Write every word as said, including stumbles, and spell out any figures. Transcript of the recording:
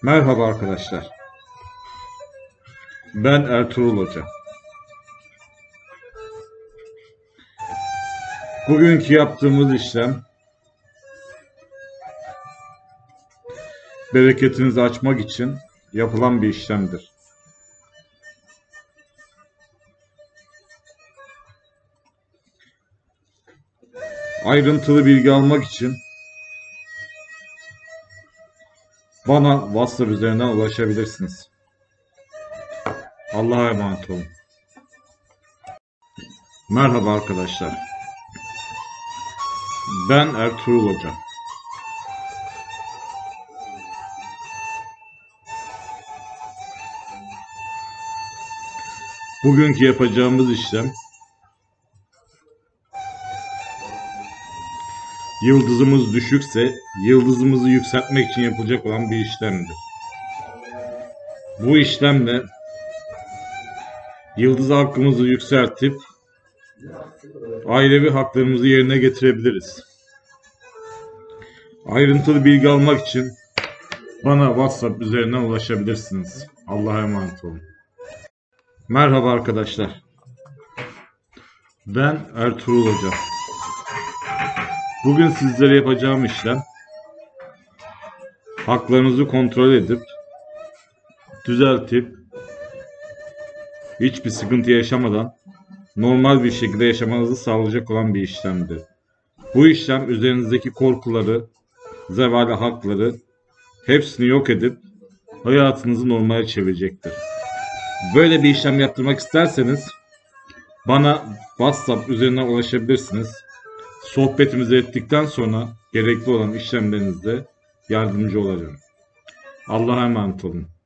Merhaba arkadaşlar. Ben Ertuğrul Hoca. Bugünkü yaptığımız işlem bereketinizi açmak için yapılan bir işlemdir. Ayrıntılı bilgi almak için bana WhatsApp üzerinden ulaşabilirsiniz. Allah'a emanet olun. Merhaba arkadaşlar. Ben Ertuğrul Hoca. Bugünkü yapacağımız işlem yıldızımız düşükse yıldızımızı yükseltmek için yapılacak olan bir işlemdir. Bu işlemle yıldız hakkımızı yükseltip ailevi haklarımızı yerine getirebiliriz. Ayrıntılı bilgi almak için bana WhatsApp üzerinden ulaşabilirsiniz. Allah'a emanet olun. Merhaba arkadaşlar. Ben Ertuğrul Hoca. Bugün sizlere yapacağım işlem haklarınızı kontrol edip düzeltip hiçbir sıkıntı yaşamadan normal bir şekilde yaşamanızı sağlayacak olan bir işlemdir. Bu işlem üzerinizdeki korkuları, zevali hakları hepsini yok edip hayatınızı normale çevirecektir. Böyle bir işlem yaptırmak isterseniz bana WhatsApp üzerinden ulaşabilirsiniz. Sohbetimizi ettikten sonra gerekli olan işlemlerinizde yardımcı olacağım. Allah'a emanet olun.